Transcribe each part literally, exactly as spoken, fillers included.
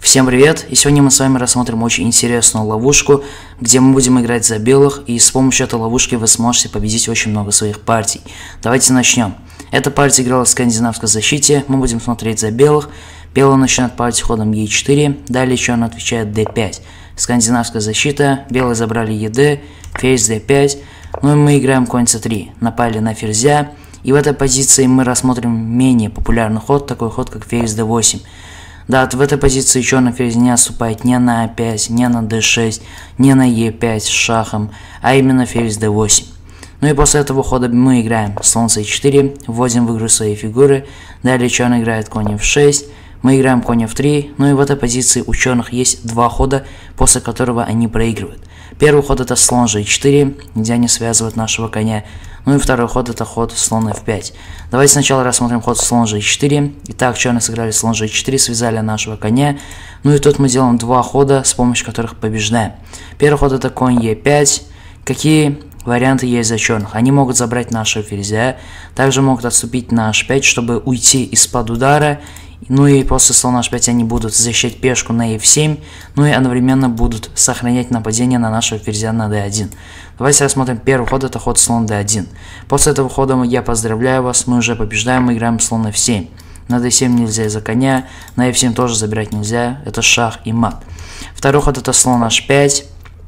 Всем привет! И сегодня мы с вами рассмотрим очень интересную ловушку, где мы будем играть за белых, и с помощью этой ловушки вы сможете победить очень много своих партий. Давайте начнем. Эта партия играла в скандинавской защите, мы будем смотреть за белых. Белые начинают партию ходом е четыре, далее черный отвечает дэ пять. Скандинавская защита, белые забрали ед, ферзь дэ пять, ну и мы играем конь цэ три, напали на ферзя. И в этой позиции мы рассмотрим менее популярный ход, такой ход как ферзь дэ восемь. Да, в этой позиции черный ферзь не отступает ни на а пять, ни на дэ шесть, ни на е пять с шахом, а именно ферзь дэ восемь. Ну и после этого хода мы играем слон цэ четыре, вводим в игру свои фигуры, далее черный играет конь эф шесть, мы играем конь эф три, ну и в этой позиции у черных есть два хода, после которого они проигрывают. Первый ход это слон же четыре, где они связывают нашего коня, ну и второй ход это ход слон эф пять. Давайте сначала рассмотрим ход слон же четыре. Итак, черные сыграли слон же четыре, связали нашего коня, ну и тут мы делаем два хода, с помощью которых побеждаем. Первый ход это конь е пять. Какие варианты есть за черных? Они могут забрать нашего ферзя, также могут отступить на аш пять, чтобы уйти из-под удара. Ну и после слона аш пять они будут защищать пешку на эф семь, ну и одновременно будут сохранять нападение на нашего ферзя на дэ один. Давайте рассмотрим первый ход, это ход слон дэ один. После этого хода я поздравляю вас, мы уже побеждаем, мы играем слон эф семь. На дэ семь нельзя из-за коня, на эф семь тоже забирать нельзя, это шах и мат. Второй ход это слон аш пять.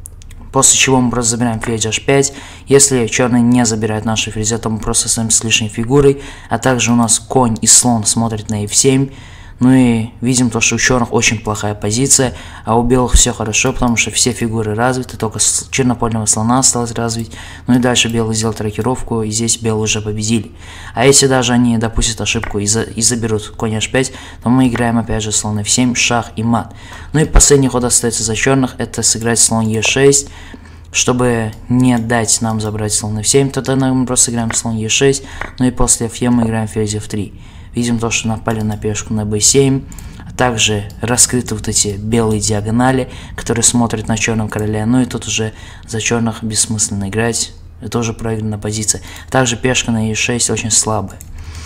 После чего мы просто забираем ферзь аш пять. Если черный не забирает наши ферзя, то мы просто стоим с лишней фигурой. А также у нас конь и слон смотрят на эф семь. Ну и видим то, что у черных очень плохая позиция, а у белых все хорошо, потому что все фигуры развиты, только чернопольного слона осталось развить. Ну и дальше белые сделают рокировку, и здесь белые уже победили. А если даже они допустят ошибку и, за, и заберут конь аш пять, то мы играем опять же слон эф семь, шах и мат. Ну и последний ход остается за черных, это сыграть слон е шесть. Чтобы не дать нам забрать слон эф семь, тогда мы просто играем слон е шесть, ну и после эф е мы играем ферзь эф три. Видим то, что напали на пешку на бэ семь, а также раскрыты вот эти белые диагонали, которые смотрят на черного короля, ну и тут уже за черных бессмысленно играть, это уже проигранная позиция. Также пешка на е шесть очень слабая.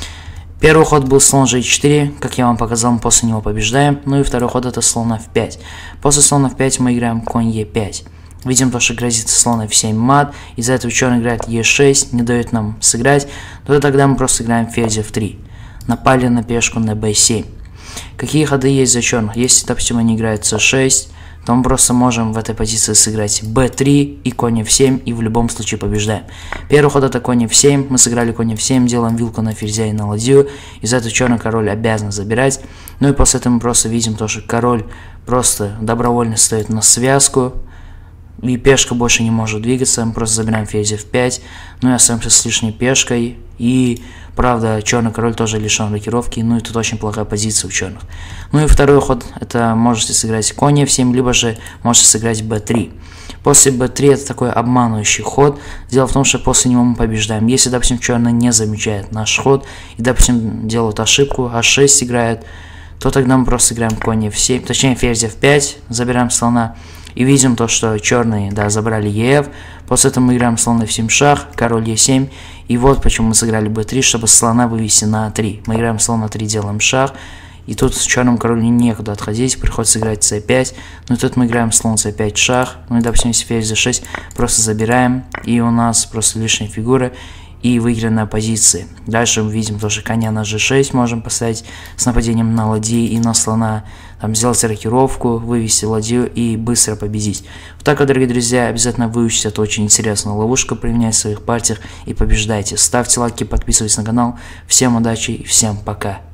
Первый ход был слон же четыре, как я вам показал, мы после него побеждаем, ну и второй ход это слон эф пять. После слона эф пять мы играем конь е пять. Видим то, что грозится слон эф семь мат, из-за этого черный играет е шесть, не дает нам сыграть, то тогда мы просто играем ферзь эф три. Напали на пешку на бэ семь. Какие ходы есть за черных? Если, допустим, они играют цэ шесть, то мы просто можем в этой позиции сыграть бэ три и конь эф семь, и в любом случае побеждаем. Первый ход это конь эф семь, мы сыграли конь эф семь, делаем вилку на ферзя и на ладью, из-за этого черный король обязан забирать. Ну и после этого мы просто видим то, что король просто добровольно стоит на связку, и пешка больше не может двигаться, мы просто забираем ферзь эф пять, ну и остаемся с лишней пешкой, и правда черный король тоже лишен рокировки, ну и тут очень плохая позиция у черных. Ну и второй ход, это можете сыграть конь эф семь, либо же можете сыграть бэ три. После бэ три это такой обманывающий ход, дело в том, что после него мы побеждаем. Если, допустим, черный не замечает наш ход, и, допустим, делают ошибку, аш шесть играет, то тогда мы просто играем конь эф семь, точнее ферзь эф пять, забираем слона. И видим то, что черные, да, забрали еф, после этого мы играем слон эф семь шах, король е семь, и вот почему мы сыграли бэ три, чтобы слона вывести на а три. Мы играем слон на три, делаем шах, и тут с черным королем некуда отходить, приходится играть цэ пять, ну и тут мы играем слон цэ пять шах, ну и допустим, если ферзь зэ шесть, просто забираем, и у нас просто лишняя фигура, и выигранная позиция. Дальше мы видим тоже коня на же шесть, можем поставить с нападением на ладьи и на слона, там сделать рокировку, вывести ладью и быстро победить. Вот так вот, дорогие друзья, обязательно выучите эту очень интересную ловушку, применяйте в своих партиях и побеждайте. Ставьте лайки, подписывайтесь на канал. Всем удачи и всем пока.